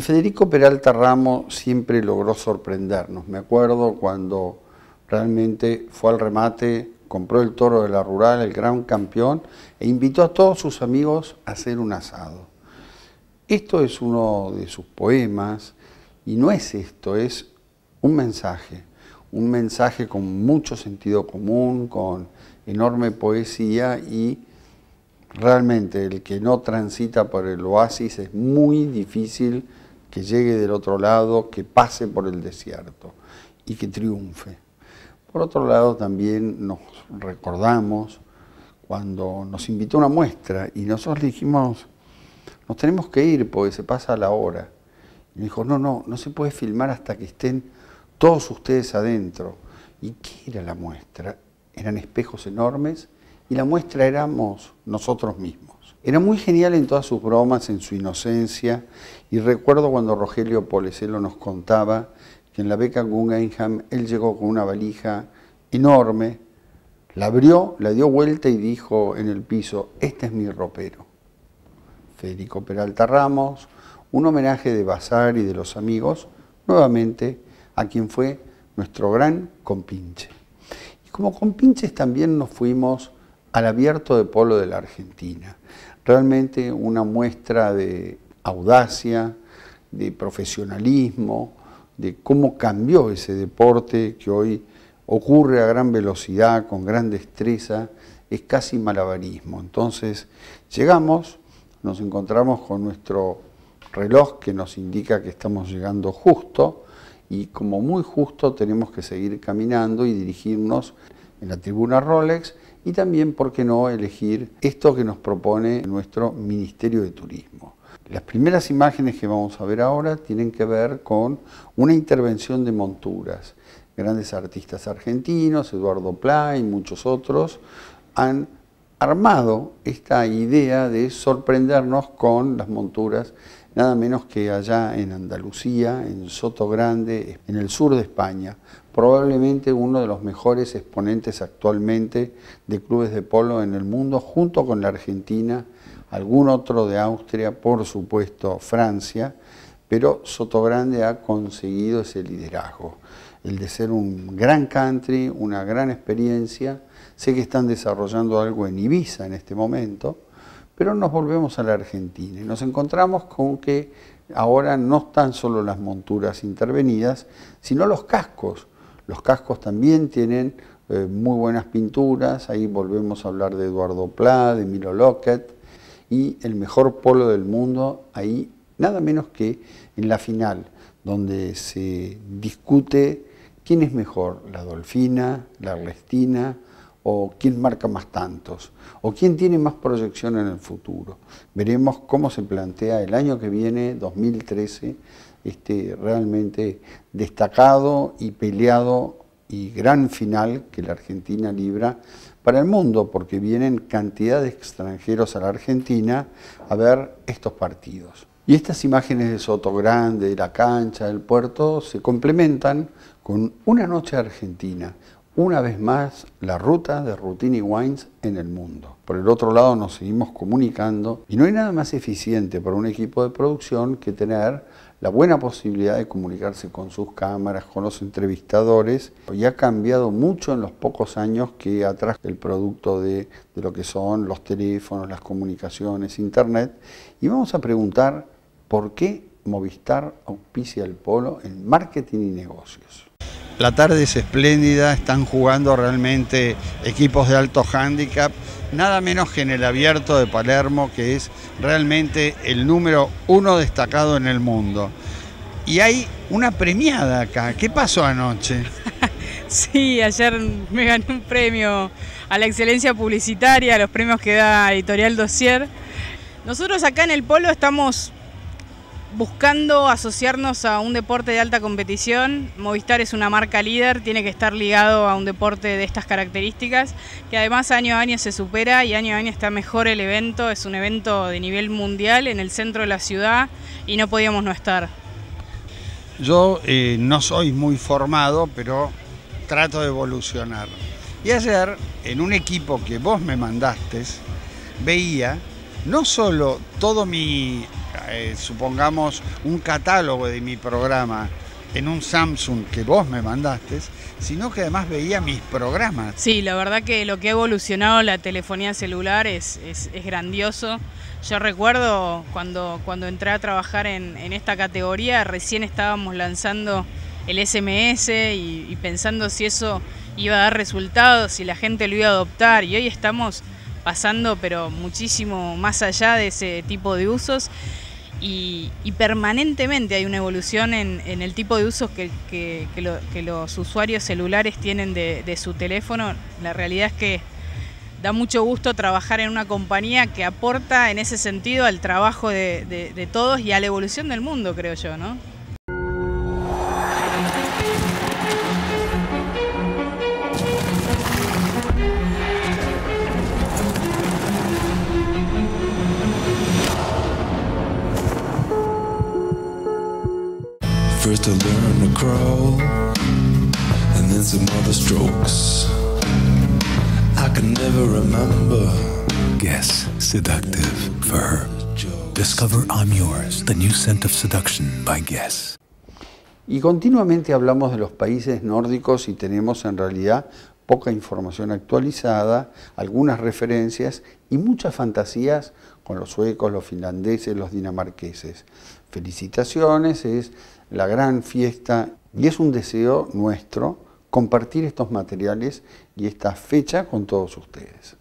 Federico Peralta Ramos siempre logró sorprendernos. Me acuerdo cuando realmente fue al remate, compró el toro de la Rural, el gran campeón, e invitó a todos sus amigos a hacer un asado. Esto es uno de sus poemas, y no es esto, es un mensaje con mucho sentido común, con enorme poesía, y realmente el que no transita por el oasis es muy difícil que llegue del otro lado, que pase por el desierto y que triunfe. Por otro lado, también nos recordamos cuando nos invitó a una muestra y nosotros le dijimos, nos tenemos que ir porque se pasa la hora. Y me dijo, no se puede filmar hasta que estén todos ustedes adentro. ¿Y qué era la muestra? Eran espejos enormes y la muestra éramos nosotros mismos. Era muy genial en todas sus bromas, en su inocencia, y recuerdo cuando Rogelio Polecelo nos contaba que en la beca Guggenheim él llegó con una valija enorme, la abrió, la dio vuelta y dijo en el piso, este es mi ropero. Federico Peralta Ramos, un homenaje de Bazar y de los amigos, nuevamente a quien fue nuestro gran compinche. Y como compinches también nos fuimos al Abierto de Polo de la Argentina. Realmente una muestra de audacia, de profesionalismo, de cómo cambió ese deporte que hoy ocurre a gran velocidad, con gran destreza, es casi malabarismo. Entonces llegamos, nos encontramos con nuestro reloj que nos indica que estamos llegando justo, y como muy justo tenemos que seguir caminando y dirigirnos en la tribuna Rolex, y también, ¿por qué no?, elegir esto que nos propone nuestro Ministerio de Turismo. Las primeras imágenes que vamos a ver ahora tienen que ver con una intervención de monturas. Grandes artistas argentinos, Eduardo Pla y muchos otros, han armado esta idea de sorprendernos con las monturas, nada menos que allá en Andalucía, en Sotogrande, en el sur de España, probablemente uno de los mejores exponentes actualmente de clubes de polo en el mundo, junto con la Argentina, algún otro de Austria, por supuesto Francia, pero Sotogrande ha conseguido ese liderazgo, el de ser un gran country, una gran experiencia. Sé que están desarrollando algo en Ibiza en este momento, pero nos volvemos a la Argentina y nos encontramos con que ahora no están solo las monturas intervenidas, sino los cascos. Los cascos también tienen muy buenas pinturas, ahí volvemos a hablar de Eduardo Pla, de Milo Lockett, y el mejor polo del mundo, ahí nada menos que en la final, donde se discute quién es mejor, la Dolfina, la Ernestina, o quién marca más tantos, o quién tiene más proyección en el futuro. Veremos cómo se plantea el año que viene, 2013, este realmente destacado y peleado y gran final que la Argentina libra para el mundo, porque vienen cantidad de extranjeros a la Argentina a ver estos partidos. Y estas imágenes de Sotogrande, de la cancha, del puerto, se complementan con una noche argentina. Una vez más, la ruta de Rutini Wines en el mundo. Por el otro lado, nos seguimos comunicando y no hay nada más eficiente para un equipo de producción que tener la buena posibilidad de comunicarse con sus cámaras, con los entrevistadores. Y ha cambiado mucho en los pocos años que atrás el producto de lo que son los teléfonos, las comunicaciones, internet. Y vamos a preguntar por qué Movistar auspicia el polo en marketing y negocios. La tarde es espléndida, están jugando realmente equipos de alto hándicap, nada menos que en el Abierto de Palermo, que es realmente el número 1 destacado en el mundo. Y hay una premiada acá. ¿Qué pasó anoche? Sí, ayer me gané un premio a la excelencia publicitaria, los premios que da Editorial Dossier. Nosotros acá en el polo estamos buscando asociarnos a un deporte de alta competición. Movistar es una marca líder, tiene que estar ligado a un deporte de estas características, que además año a año se supera y año a año está mejor el evento. Es un evento de nivel mundial en el centro de la ciudad y no podíamos no estar. Yo no soy muy formado, pero trato de evolucionar. Y ayer, en un equipo que vos me mandaste, veía no solo todo mi, supongamos, un catálogo de mi programa en un Samsung que vos me mandaste, sino que además veía mis programas. Sí, la verdad que lo que ha evolucionado la telefonía celular es grandioso. Yo recuerdo cuando entré a trabajar en esta categoría, recién estábamos lanzando el SMS y pensando si eso iba a dar resultados, si la gente lo iba a adoptar, y hoy estamos pasando pero muchísimo más allá de ese tipo de usos y permanentemente hay una evolución en el tipo de usos que los usuarios celulares tienen de su teléfono. La realidad es que da mucho gusto trabajar en una compañía que aporta en ese sentido al trabajo de todos y a la evolución del mundo, creo yo, ¿no? First I learned to crawl, and then some other strokes. I can never remember. Guess seductive for her. Discover I'm Yours, the new scent of seduction by Guess. Y continuamente hablamos de los países nórdicos y tenemos en realidad poca información actualizada, algunas referencias y muchas fantasías con los suecos, los finlandeses, los dinamarqueses. Felicitaciones, es la gran fiesta y es un deseo nuestro compartir estos materiales y esta fecha con todos ustedes.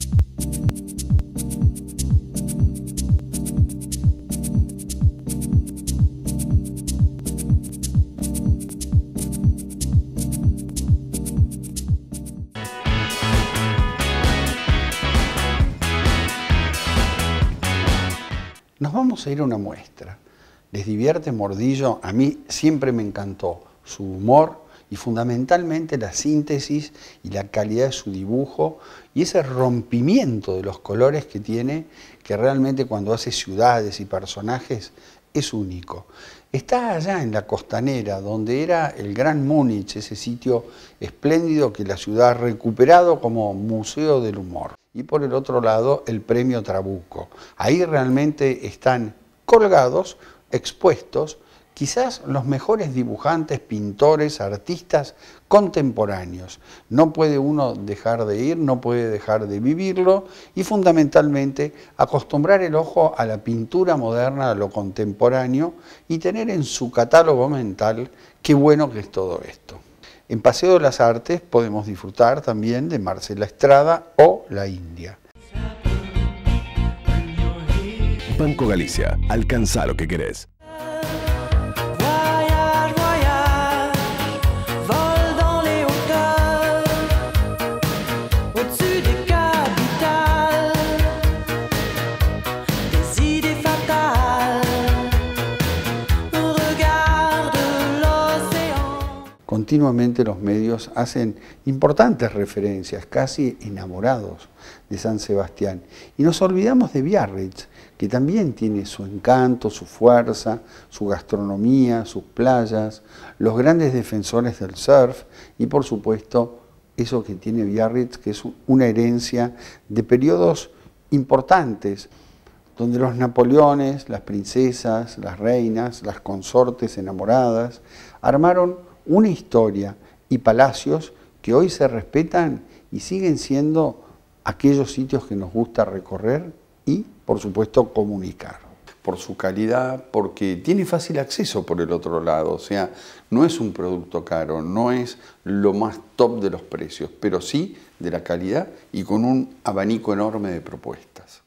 Nos vamos a ir a una muestra. ¿Les divierte Mordillo? A mí siempre me encantó su humor y fundamentalmente la síntesis y la calidad de su dibujo y ese rompimiento de los colores que tiene, que realmente cuando hace ciudades y personajes es único. Está allá en la Costanera, donde era el Gran Múnich, ese sitio espléndido que la ciudad ha recuperado como museo del humor. Y por el otro lado, el Premio Trabuco. Ahí realmente están colgados, expuestos, quizás los mejores dibujantes, pintores, artistas contemporáneos. No puede uno dejar de ir, no puede dejar de vivirlo y fundamentalmente acostumbrar el ojo a la pintura moderna, a lo contemporáneo y tener en su catálogo mental qué bueno que es todo esto. En Paseo de las Artes podemos disfrutar también de Marcela Estrada o La India. Banco Galicia, alcanza lo que querés. Continuamente los medios hacen importantes referencias, casi enamorados de San Sebastián. Y nos olvidamos de Biarritz, que también tiene su encanto, su fuerza, su gastronomía, sus playas, los grandes defensores del surf y por supuesto eso que tiene Biarritz, que es una herencia de periodos importantes, donde los Napoleones, las princesas, las reinas, las consortes enamoradas, armaron una historia y palacios que hoy se respetan y siguen siendo aquellos sitios que nos gusta recorrer y, por supuesto, comunicar. Por su calidad, porque tiene fácil acceso por el otro lado, o sea, no es un producto caro, no es lo más top de los precios, pero sí de la calidad y con un abanico enorme de propuestas.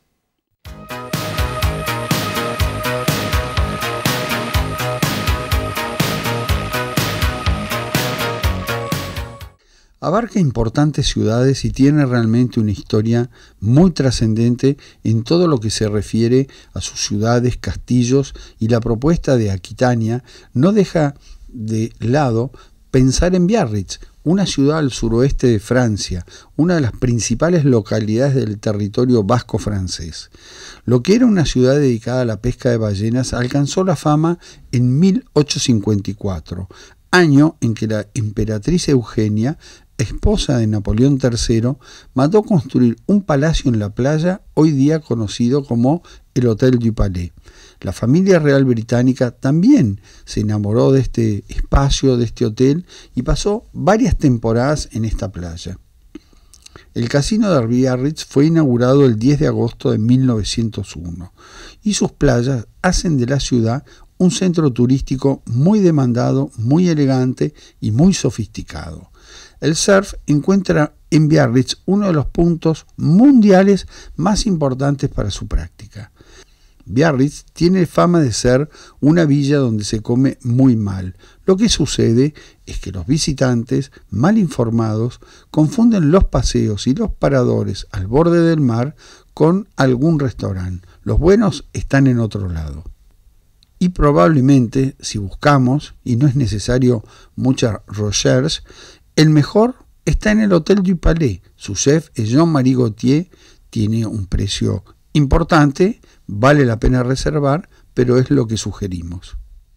Abarca importantes ciudades y tiene realmente una historia muy trascendente en todo lo que se refiere a sus ciudades, castillos, y la propuesta de Aquitania no deja de lado pensar en Biarritz, una ciudad al suroeste de Francia, una de las principales localidades del territorio vasco francés. Lo que era una ciudad dedicada a la pesca de ballenas alcanzó la fama en 1854, año en que la emperatriz Eugenia esposa de Napoleón III, mandó construir un palacio en la playa, hoy día conocido como el Hotel du Palais. La familia real británica también se enamoró de este espacio, de este hotel, y pasó varias temporadas en esta playa. El casino de Biarritz fue inaugurado el 10 de agosto de 1901 y sus playas hacen de la ciudad un centro turístico muy demandado, muy elegante y muy sofisticado. El surf encuentra en Biarritz uno de los puntos mundiales más importantes para su práctica. Biarritz tiene fama de ser una villa donde se come muy mal. Lo que sucede es que los visitantes, mal informados, confunden los paseos y los paradores al borde del mar con algún restaurante. Los buenos están en otro lado. Y probablemente, si buscamos, y no es necesario mucha recherche, el mejor está en el Hotel du Palais. Su chef es Jean-Marie Gaultier, tiene un precio importante, vale la pena reservar, pero es lo que sugerimos.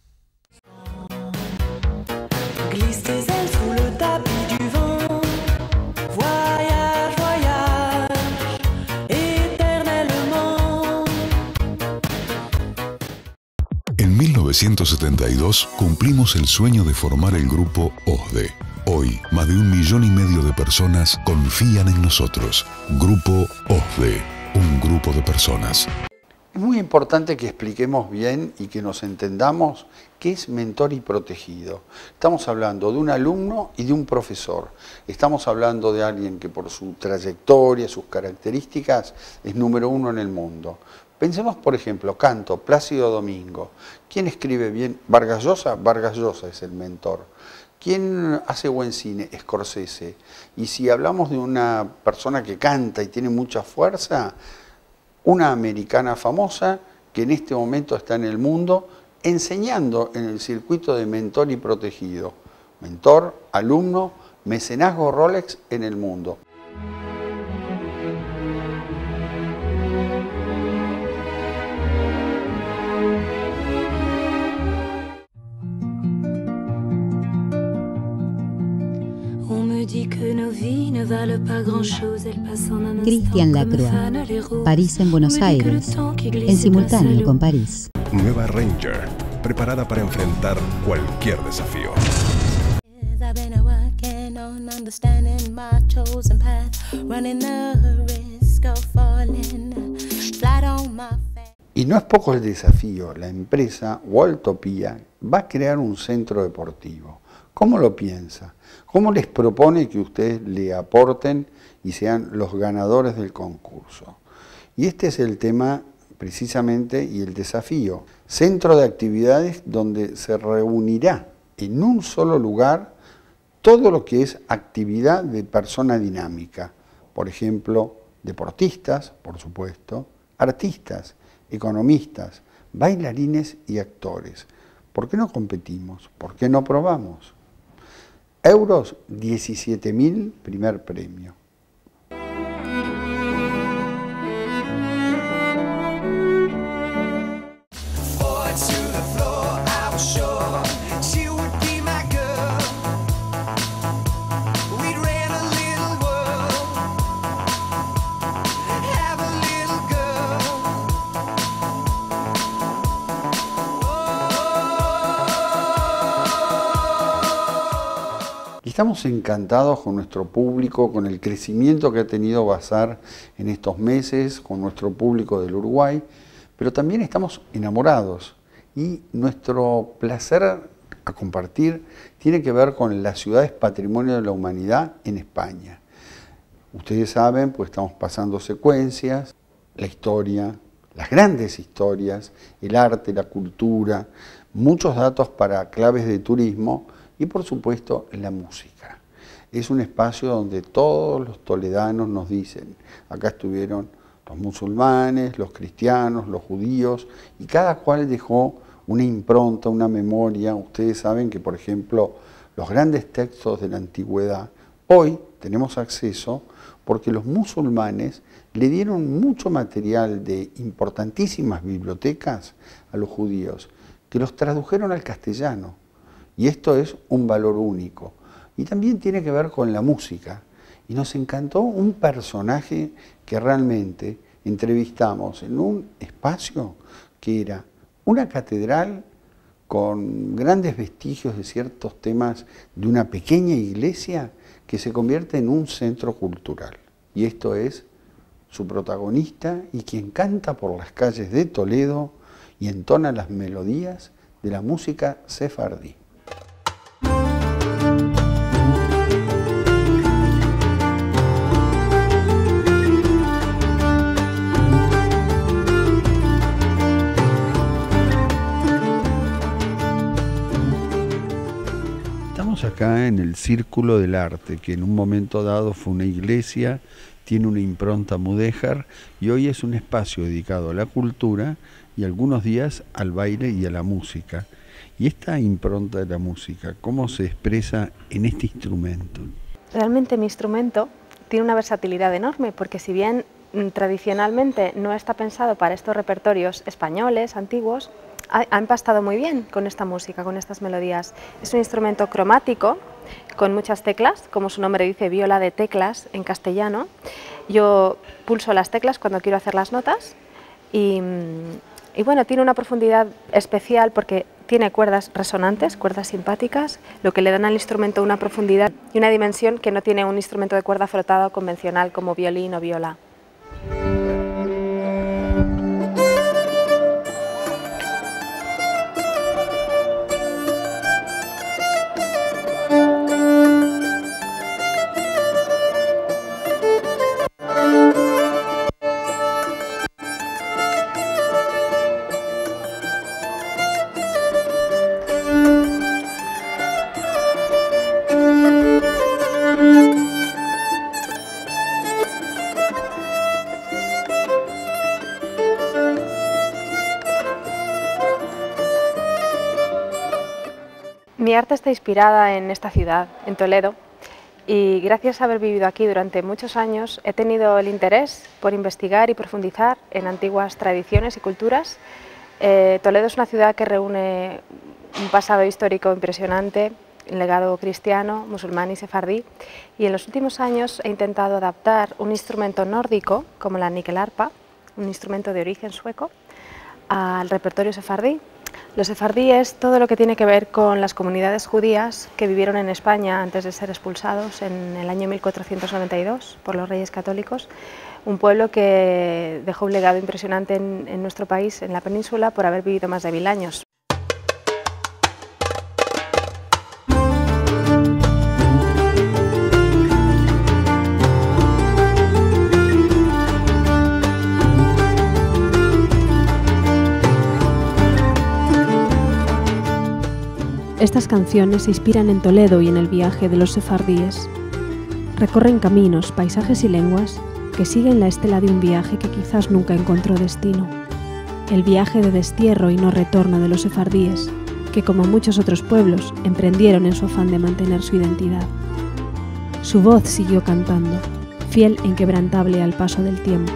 En 1972 cumplimos el sueño de formar el grupo OSDE. Hoy, más de 1,5 millones de personas confían en nosotros. Grupo OSDE, un grupo de personas. Es muy importante que expliquemos bien y que nos entendamos qué es mentor y protegido. Estamos hablando de un alumno y de un profesor. Estamos hablando de alguien que por su trayectoria, sus características, es número 1 en el mundo. Pensemos, por ejemplo, Canto, Plácido Domingo. ¿Quién escribe bien? Vargas Llosa. Vargas Llosa es el mentor. ¿Quién hace buen cine? Scorsese. Y si hablamos de una persona que canta y tiene mucha fuerza, una americana famosa que en este momento está en el mundo enseñando en el circuito de mentor y protegido. Mentor, alumno, mecenazgo Rolex en el mundo. Cristian Lacroix, París en Buenos Aires, en simultáneo con París. Nueva Ranger, preparada para enfrentar cualquier desafío. Y no es poco el desafío, la empresa Waltopia va a crear un centro deportivo. ¿Cómo lo piensa? ¿Cómo les propone que ustedes le aporten y sean los ganadores del concurso? Y este es el tema precisamente y el desafío. Centro de actividades donde se reunirá en un solo lugar todo lo que es actividad de persona dinámica. Por ejemplo, deportistas, por supuesto, artistas, economistas, bailarines y actores. ¿Por qué no competimos? ¿Por qué no probamos? Euros, 17.000, primer premio. Estamos encantados con nuestro público, con el crecimiento que ha tenido Bazar en estos meses, con nuestro público del Uruguay, pero también estamos enamorados y nuestro placer a compartir tiene que ver con las ciudades patrimonio de la humanidad en España. Ustedes saben, pues estamos pasando secuencias, la historia, las grandes historias, el arte, la cultura, muchos datos para claves de turismo, y por supuesto la música. Es un espacio donde todos los toledanos nos dicen, acá estuvieron los musulmanes, los cristianos, los judíos, y cada cual dejó una impronta, una memoria. Ustedes saben que, por ejemplo, los grandes textos de la antigüedad, hoy tenemos acceso porque los musulmanes le dieron mucho material de importantísimas bibliotecas a los judíos, que los tradujeron al castellano. Y esto es un valor único. y también tiene que ver con la música. Y nos encantó un personaje que realmente entrevistamos en un espacio que era una catedral con grandes vestigios de ciertos temas de una pequeña iglesia que se convierte en un centro cultural. Y esto es su protagonista y quien canta por las calles de Toledo y entona las melodías de la música sefardí. Estamos acá en el Círculo del Arte, que en un momento dado fue una iglesia, tiene una impronta mudéjar y hoy es un espacio dedicado a la cultura y algunos días al baile y a la música. Y esta impronta de la música, ¿cómo se expresa en este instrumento? Realmente mi instrumento tiene una versatilidad enorme, porque si bien tradicionalmente no está pensado para estos repertorios españoles, antiguos, ha empastado muy bien con esta música, con estas melodías. Es un instrumento cromático, con muchas teclas, como su nombre dice, viola de teclas en castellano. Yo pulso las teclas cuando quiero hacer las notas y bueno, tiene una profundidad especial porque tiene cuerdas resonantes, cuerdas simpáticas, lo que le dan al instrumento una profundidad y una dimensión que no tiene un instrumento de cuerda frotada convencional como violín o viola. Mi arte está inspirada en esta ciudad, en Toledo, y gracias a haber vivido aquí durante muchos años he tenido el interés por investigar y profundizar en antiguas tradiciones y culturas. Toledo es una ciudad que reúne un pasado histórico impresionante, un legado cristiano, musulmán y sefardí, y en los últimos años he intentado adaptar un instrumento nórdico como la níquel-arpa, un instrumento de origen sueco, al repertorio sefardí. Los sefardíes, todo lo que tiene que ver con las comunidades judías que vivieron en España antes de ser expulsados en el año 1492 por los reyes católicos, un pueblo que dejó un legado impresionante en nuestro país, en la península, por haber vivido más de 1000 años. Estas canciones se inspiran en Toledo y en el viaje de los sefardíes. Recorren caminos, paisajes y lenguas que siguen la estela de un viaje que quizás nunca encontró destino. El viaje de destierro y no retorno de los sefardíes, que como muchos otros pueblos emprendieron en su afán de mantener su identidad. Su voz siguió cantando, fiel e inquebrantable al paso del tiempo.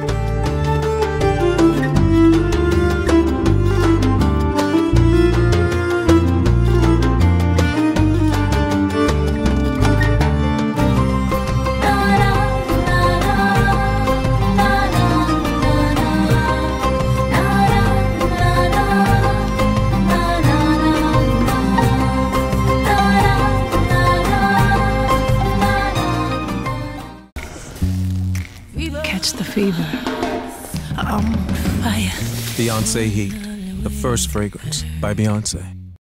The fever. I'm on fire. Beyonce Heat, the first fragrance by Beyonce.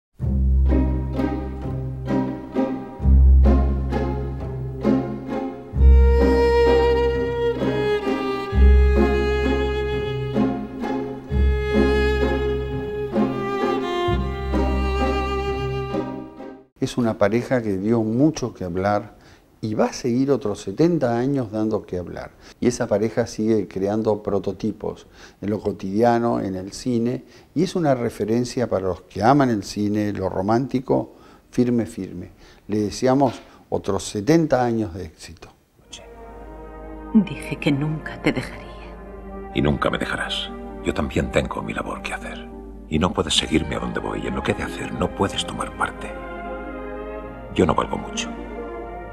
Es una pareja que dio mucho que hablar y va a seguir otros 70 años dando que hablar. Y esa pareja sigue creando prototipos en lo cotidiano, en el cine, y es una referencia para los que aman el cine, lo romántico, firme, firme. Le deseamos otros 70 años de éxito. Dije que nunca te dejaría. Y nunca me dejarás. Yo también tengo mi labor que hacer. Y no puedes seguirme a donde voy. En lo que he de hacer no puedes tomar parte. Yo no valgo mucho.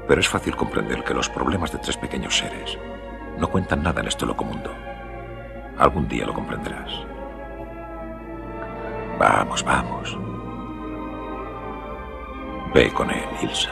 Pero es fácil comprender que los problemas de 3 pequeños seres no cuentan nada en este loco mundo. Algún día lo comprenderás. Vamos, vamos. Ve con él, Ilsa.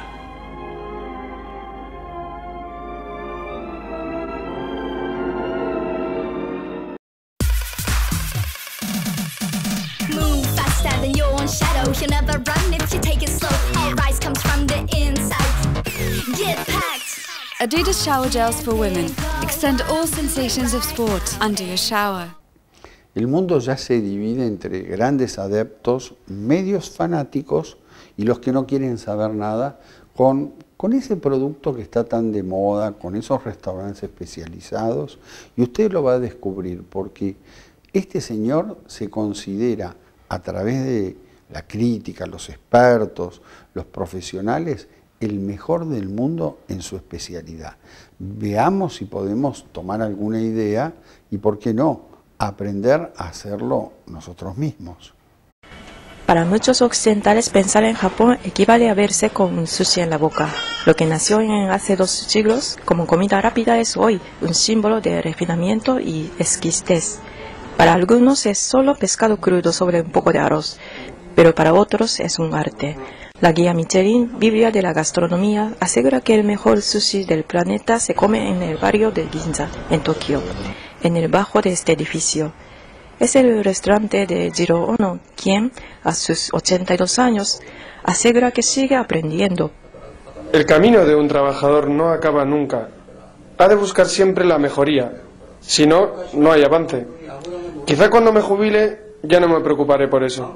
Move faster than your own shadow. You'll never run if you take it slow. Our rise comes from the inside. Get packed. Adidas Shower Gels for Women. Extend all sensations of sport under your shower. El mundo ya se divide entre grandes adeptos, medios fanáticos y los que no quieren saber nada con ese producto que está tan de moda, con esos restaurantes especializados. Y usted lo va a descubrir porque este señor se considera a través de la crítica, los expertos, los profesionales, el mejor del mundo en su especialidad. Veamos si podemos tomar alguna idea y, ¿por qué no?, aprender a hacerlo nosotros mismos. Para muchos occidentales, pensar en Japón equivale a verse con un sushi en la boca. Lo que nació hace 2 siglos como comida rápida es hoy un símbolo de refinamiento y exquisitez. Para algunos es solo pescado crudo sobre un poco de arroz, pero para otros es un arte. La guía Michelin, Biblia de la gastronomía, asegura que el mejor sushi del planeta se come en el barrio de Ginza, en Tokio, en el bajo de este edificio. Es el restaurante de Jiro Ono, quien, a sus 82 años, asegura que sigue aprendiendo. El camino de un trabajador no acaba nunca. Ha de buscar siempre la mejoría. Si no, no hay avance. Quizá cuando me jubile ya no me preocuparé por eso.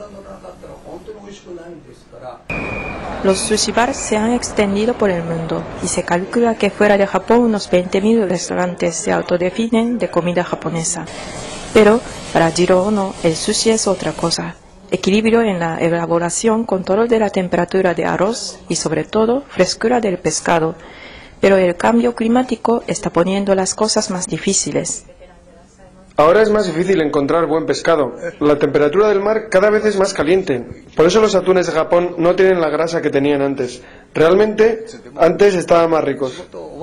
Los sushi bars se han extendido por el mundo y se calcula que fuera de Japón unos 20.000 restaurantes se autodefinen de comida japonesa. Pero para Jiro Ono el sushi es otra cosa. Equilibrio en la elaboración, control de la temperatura de arroz y sobre todo frescura del pescado. Pero el cambio climático está poniendo las cosas más difíciles. Ahora es más difícil encontrar buen pescado. La temperatura del mar cada vez es más caliente. Por eso los atunes de Japón no tienen la grasa que tenían antes. Realmente, antes estaban más ricos.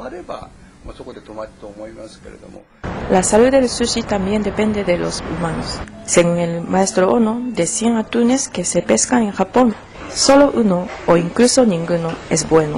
La salud del sushi también depende de los humanos. Según el maestro Ono, de 100 atunes que se pescan en Japón, solo 1 o incluso ninguno es bueno.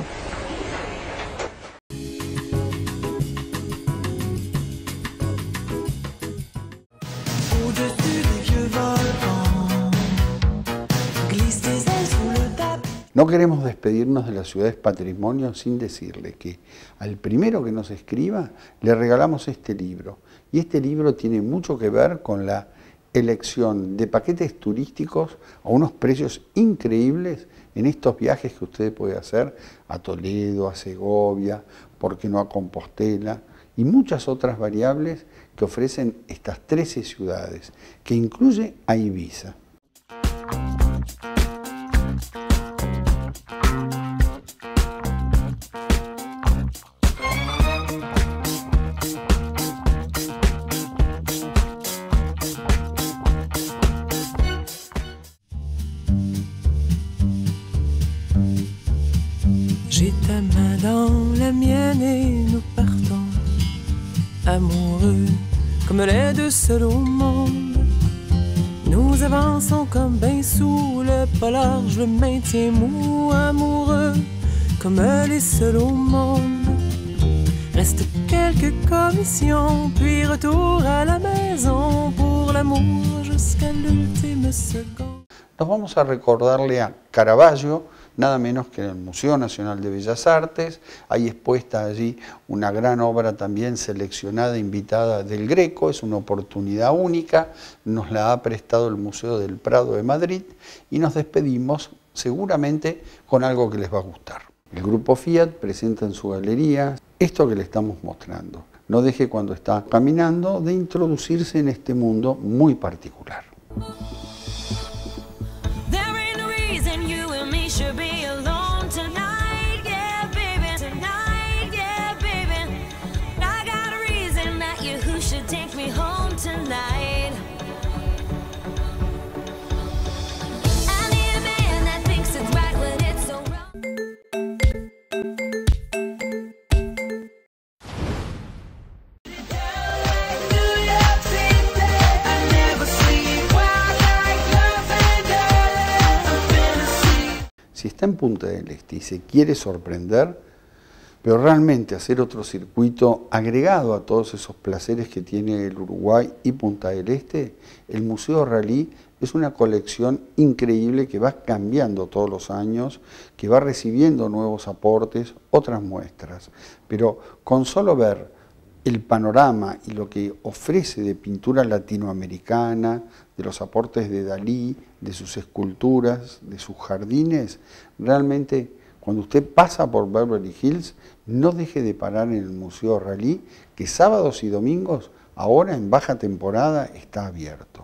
No queremos despedirnos de las ciudades patrimonio sin decirle que al primero que nos escriba le regalamos este libro. Y este libro tiene mucho que ver con la elección de paquetes turísticos a unos precios increíbles en estos viajes que usted puede hacer a Toledo, a Segovia, por qué no a Compostela y muchas otras variables que ofrecen estas 13 ciudades, que incluye a Ibiza. J'ai ta main dans la mienne et nous partons amoureux comme les deux seuls au monde. Nous avançons comme bain sous le polar, je le maintiens mou, amoureux comme les seuls au monde. Reste quelques commissions, puis retour à la maison pour l'amour jusqu'à l'ultime seconde. Nos vamos a recordarle a Caravaggio, nada menos que en el Museo Nacional de Bellas Artes. Hay expuesta allí una gran obra también seleccionada, invitada del Greco, es una oportunidad única, nos la ha prestado el Museo del Prado de Madrid y nos despedimos seguramente con algo que les va a gustar. El Grupo Fiat presenta en su galería esto que le estamos mostrando. No deje cuando está caminando de introducirse en este mundo muy particular. Should be alone tonight, yeah, baby. Tonight, yeah, baby. I got a reason that you who should take me home tonight. I need a man that thinks it's right when it's so wrong. en Punta del Este y se quiere sorprender, pero realmente hacer otro circuito agregado a todos esos placeres que tiene el Uruguay y Punta del Este, el Museo Rally es una colección increíble que va cambiando todos los años, que va recibiendo nuevos aportes, otras muestras. Pero con solo ver el panorama y lo que ofrece de pintura latinoamericana, de los aportes de Dalí, de sus esculturas, de sus jardines, realmente cuando usted pasa por Beverly Hills, no deje de parar en el Museo Rally, que sábados y domingos, ahora en baja temporada, está abierto.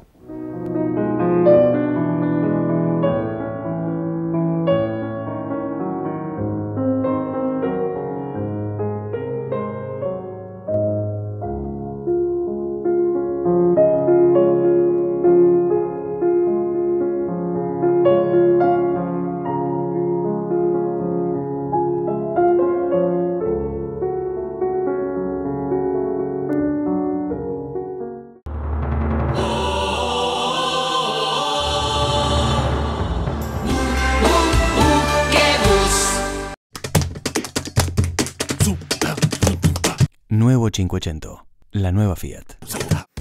Nuevo 500, la nueva Fiat.